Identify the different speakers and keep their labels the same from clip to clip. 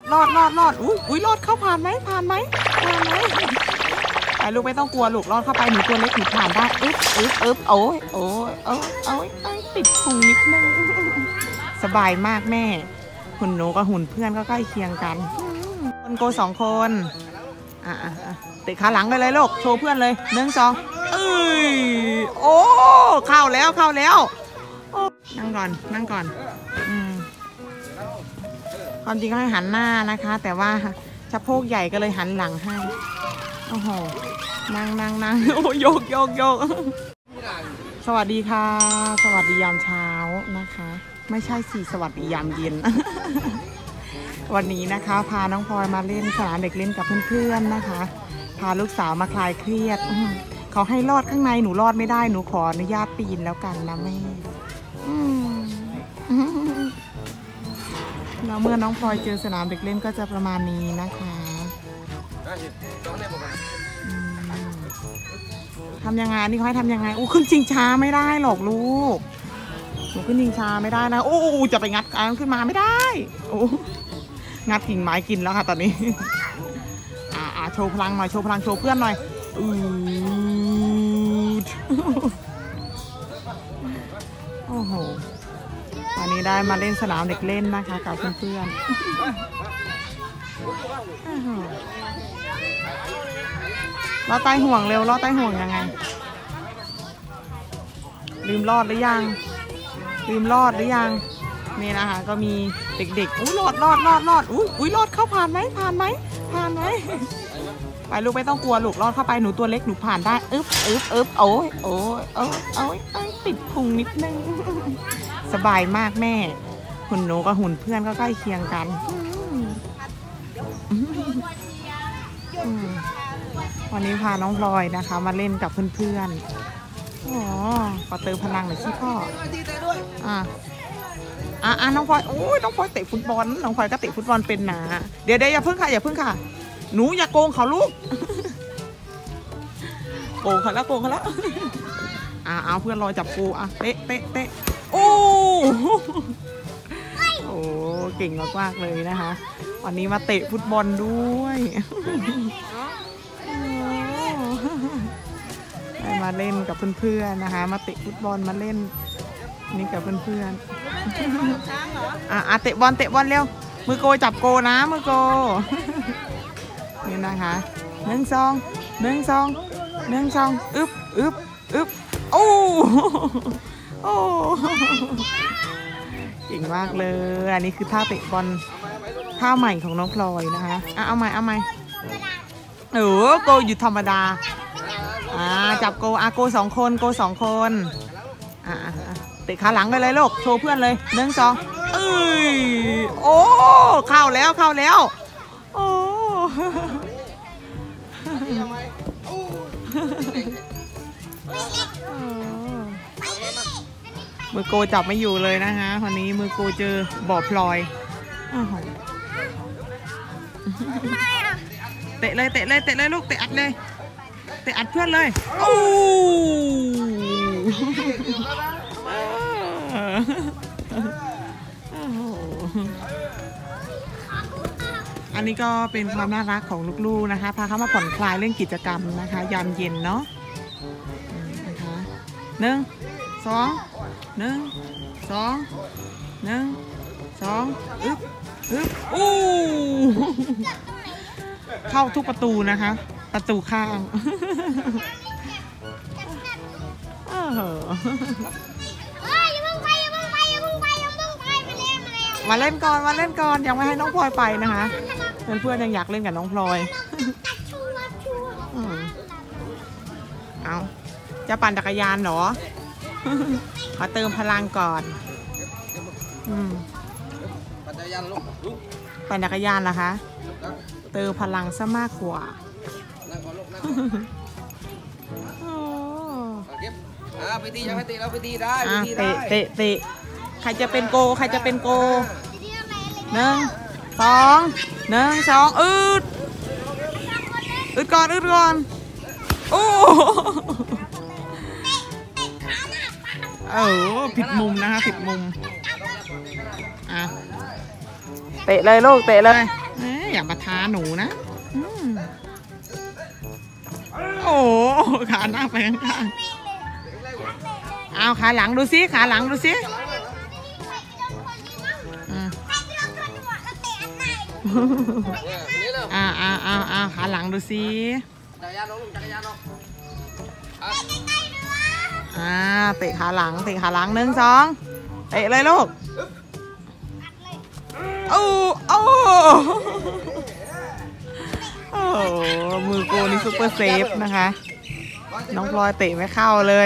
Speaker 1: อุ้ยรอดเข้าผ่านไหมไปลูกไม่ต้องกลัวลูกรอดเข้าไปหนูตัวเล็กหนูผ่านได้โอ้ยติดพุงนิดนึงสบายมากแม่หุ่นหนูกับหุ่นเพื่อนก็ใกล้เคียงกันคนโก2 คนเตะขาหลังไปเลยลูกโชว์เพื่อนเลย1 2โอ้เข้าแล้วนั่งก่อนความจริงก็ให้หันหน้านะคะแต่ว่าสะโพกใหญ่ก็เลยหันหลังให้โอ้โหนั่งโอ้โยกสวัสดีค่ะสวัสดียามเช้านะคะไม่ใช่สิสวัสดียามเย็น วันนี้นะคะพาน้องพลอยมาเล่นสนามเด็กเล่นกับเพื่อนๆนะคะพาลูกสาวมาคลายเครียดเขาให้รอดข้างในหนูรอดไม่ได้หนูขออนุญาตปีนแล้วกันนะแม่แล้วเมื่อน้องพลอยเจอสนามเด็กเล่นก็จะประมาณนี้นะคะทำยังไงนี่เขาให้ทำยังไงขึ้นชิงช้าไม่ได้หรอกลูกหนูขึ้นชิงช้าไม่ได้นะจะไปงัดขึ้นมาไม่ได้งัดกิ่งไม้กินแล้วค่ะตอนนี้โชว์พลังหน่อยโชว์พลังโชว์เพื่อนหน่อยโอ้โหตอนนี้ได้มาเล่นสนามเด็กเล่นนะคะกับเพื่อนๆล้อใต้ห่วงเร็วล้อใต้ห่วงยังไงลืมรอดหรือยังนี่นะคะก็มีเด็กๆรอดอุ้ยรอดเข้าผ่านไหมไปลูกไม่ต้องกลัวลูกรอดเข้าไปหนูตัวเล็กหนูผ่านได้โอ้ยติดพุงนิดนึงสบายมากแม่หุ่นหนูกับหุ่นเพื่อนก็ใกล้เคียงกันวันนี้พาน้องพลอยนะคะมาเล่นกับเพื่อนขอเติมพลังหน่อยสิพ่อน้องพลอยน้องพลอยเตะฟุตบอลน้องพลอยก็เตะฟุตบอลเป็นนะเดี๋ยวอย่าเพิ่งค่ะหนูอย่าโกงเขาลูกโกงเขาแล้วเอาเพื่อนรอจับกูเตะโอ้เก่งมากๆเลยนะคะวันนี้มาเตะฟุตบอลด้วยมาเล่นกับเพื่อนๆนะคะมาเตะฟุตบอลมาเล่นนี่กับเพื่อนๆเตะบอลเร็วมือโกจับโกนะมือโกนี่นะคะ1 2อึบโอ้เก่งมากเลยอันนี้คือท่าเตะบอลท่าใหม่ของน้องพลอยนะคะเอาใหม่โกอยู่ธรรมดาจับโกโก2 คนเตะขาหลังไปเลยลูกโชว์เพื่อนเลย1 2โอ้เข้าแล้วโอ้มือโกจับไม่อยู่เลยนะคะวันนี้มือโกเจอบ่อพลอยเตะเลยลูกเตะอัดเพื่อนเลยอันนี้ก็เป็นความน่ารักของลูกๆนะคะพาเขามาผ่อนคลายเรื่องกิจกรรมนะคะยามเย็นเนาะนะคะ1 2อึบเข้าทุกประตูนะคะประตูข้างมาเล่นก่อนยังไม่ให้น้องพลอยไปนะคะเพื่อนๆยังอยากเล่นกับน้องพลอยเอาจะปั่นจักรยานเหรอขอเติมพลังก่อนปั่นจักรยานเหรอคะเติมพลังซะมากกว่า
Speaker 2: ไปตียังไม่ตีเราไปตีได้
Speaker 1: เตะใครจะเป็นโก1 2 อึดก่อนโอ้ผิดมุมนะคะผิดมุมเตะเลยลูกเตะเลยอย่ามาท้าหนูนะโอ้ขาหน้าไปข้างๆเอาขาหลังดูซิขาหลังดูซิขาหลังดูซิ
Speaker 2: จักรยานลงจักรยานลง
Speaker 1: เตะขาหลัง1 2เตะเลยลูกโอ้มือโกนี่ซุปเปอร์เซฟนะคะน้องพลอยเตะไม่เข้าเลย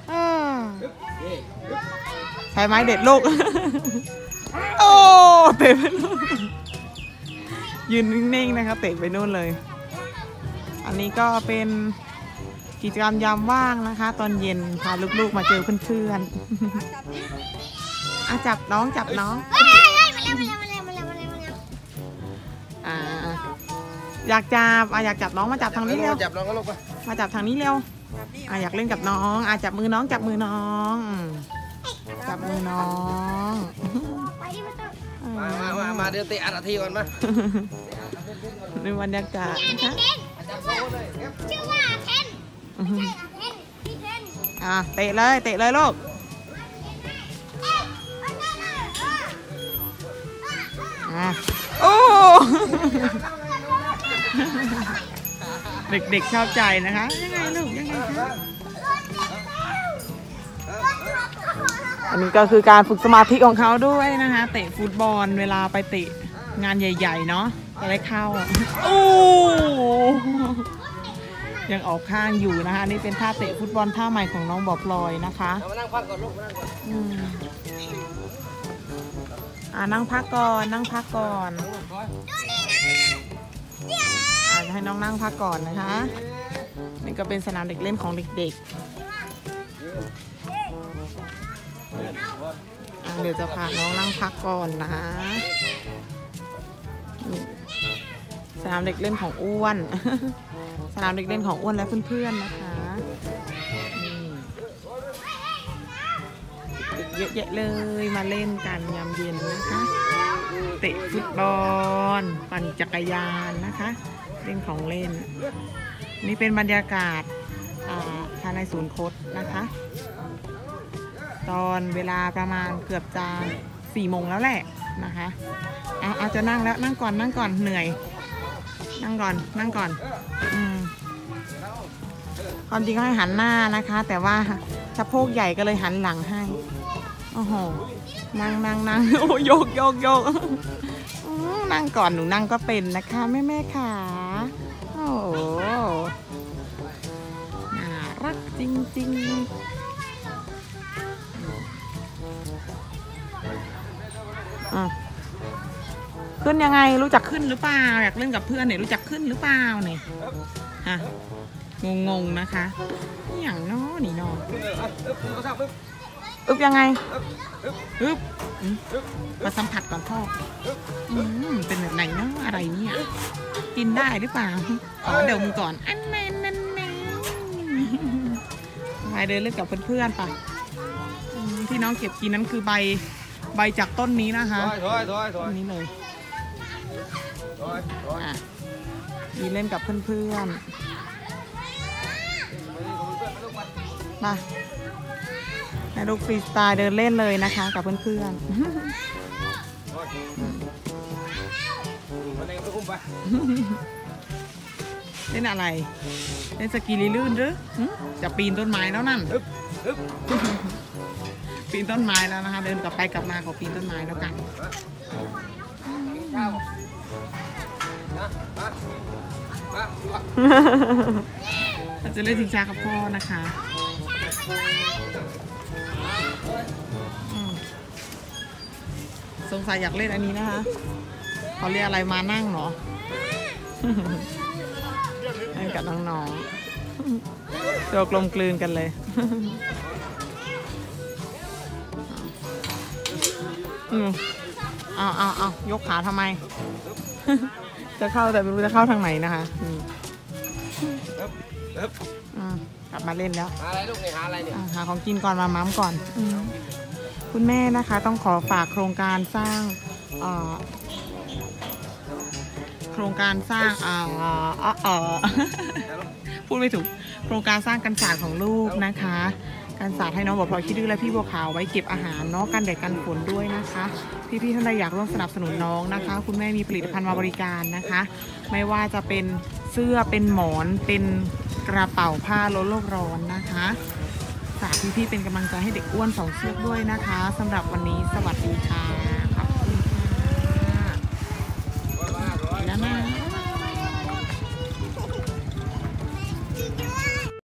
Speaker 1: ใช้ไม้เด็ดลูกโอ้เตะไปนู่นยืนนิ่งๆนะคะเตะไปนู่นเลยอันนี้ก็เป็นกิจกรรมยามว่างนะคะตอนเย็นพาลูกๆมาเจอเพื่อนๆจับน้องอยากจับน้องมาจับทางนี้เร็ว
Speaker 2: จับน้องก็ลงไป
Speaker 1: มาจับทางนี้เร็วอยากเล่นกับน้องจับมือน้องจับมือน้อง
Speaker 2: มาเดินเตะอาทีก่อนมา
Speaker 1: ในบรรยากาศนะคะ
Speaker 3: ชื่อว่าเทน
Speaker 1: เตะเลยลูกโอ้เด็กๆชอบใจนะคะยังไงลูกยังไงคะอันนี้ก็คือการฝึกสมาธิของเขาด้วยนะคะเตะฟุตบอลเวลาไปเตะงานใหญ่ๆเนาะจะได้เข้าโอ้ยังออกข้างอยู่นะคะนี่เป็นท่าเตะฟุตบอลท่าใหม่ของน้องบอพลอยนะคะ
Speaker 2: นั่งพักก่อนลูก
Speaker 1: นั่งพักก่อนให้น้องนั่งพักก่อนนะคะนี่ก็เป็นสนามเด็กเล่นของเด็กๆเดี๋ยวจะพาน้องนั่งพักก่อนนะสนามเด็กเล่นของอ้วนสนามเด็กเล่นของอ้วนและเพื่อนๆนะคะเยอะแยะเลยมาเล่นกันยามเย็นนะคะเตะฟุตบอลปั่นจักรยานนะคะเล่นของเล่นนี่เป็นบรรยากาศภายในศูนย์โค้ชนะคะตอนเวลาประมาณเกือบจะ4 โมงแล้วแหละนะคะเอาจะนั่งแล้วนั่งก่อนเหนื่อยนั่งก่อนความจริงก็ให้หันหน้านะคะแต่ว่าสะโพกใหญ่ก็เลยหันหลังให้โอ้โหนั่งโอ้โยกนั่งก่อนหนูนั่งก็เป็นนะคะแม่ค่ะโอ้น่ารักจริงๆขึ้นยังไงรู้จักขึ้นหรือเปล่าอยากเล่นกับเพื่อนเนี่ยรู้จักขึ้นหรือเปล่าเนี่ยงงนะคะอย่างน้อนี่น้ออึบยังไงอึบมาสัมผัสก่อนพ่อเป็นแบบไหนเนาะอะไรเนี่ยกินได้หรือเปล่าขอเดี๋ยวมึงก่อนอันนั่นไปเดินเล่นกับเพื่อนๆไปที่น้องเก็บกินนั้นคือใบจากต้นนี้นะคะนี่เลยมีเล่นกับเพื่อนๆมาในลูกฟรีสไตล์เดินเล่นเลยนะคะกับเพื่อนๆเล่นอะไรเล่นสกีลื่นหรือจะปีนต้นไม้แล้วนั่นปีนต้นไม้แล้วนะคะเดินกลับไปกลับมาขอปีนต้นไม้แล้วกันเราจะเล่นชิงช้ากับพ่อนะคะสงสัยอยากเล่นอันนี้นะคะเขาเรียกอะไรมานั่งเหรอเล่นกับน้องๆตัวกลมกลืนกันเลยเอายกขาทำไมจะเข้าแต่ไม่รู้จะเข้าทางไหนนะคะกลับมาเล่นแล้ว
Speaker 2: หาอะไรลูกเนี่ยหาอะไรเนี่ย
Speaker 1: หาของกินก่อนมาม้ำก่อนคุณแม่นะคะต้องขอฝากโครงการสร้างโครงการสร้างพูดไม่ถูกโครงการสร้างกันศาสตร์ของลูกนะคะกันศาสตร์ให้น้องบัวพลอยคิดดื้อและพี่บัวขาวไว้เก็บอาหารเนาะกันแดดกันฝนด้วยนะคะพี่ๆท่านใดอยากร่วมสนับสนุนน้องนะคะคุณแม่มีผลิตภัณฑ์มาบริการนะคะไม่ว่าจะเป็นเสื้อเป็นหมอนเป็นกระเป๋าผ้าลดโลกร้อนนะคะฝากพี่ๆเป็นกำลังใจให้เด็กอ้วน2 เชือกด้วยนะคะสำหรับวันนี้สวัสดี